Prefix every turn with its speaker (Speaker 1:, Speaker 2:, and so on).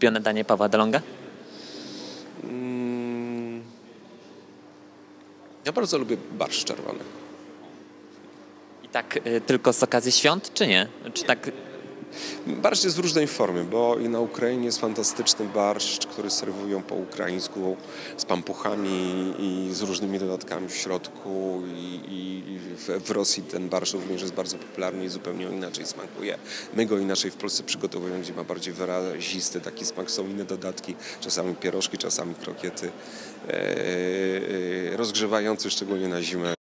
Speaker 1: ulubione danie Pawła Delonga?
Speaker 2: Ja bardzo lubię barszcz czerwony.
Speaker 1: I tak tylko z okazji świąt, czy nie? Czy tak...
Speaker 2: Barszcz jest w różnej formie, bo i na Ukrainie jest fantastyczny barszcz, który serwują po ukraińsku z pampuchami i z różnymi dodatkami w środku. I w Rosji ten barszcz również jest bardzo popularny i zupełnie inaczej smakuje. My go inaczej w Polsce przygotowujemy, gdzie ma bardziej wyrazisty taki smak, są inne dodatki, czasami pierożki, czasami krokiety, rozgrzewające szczególnie na zimę.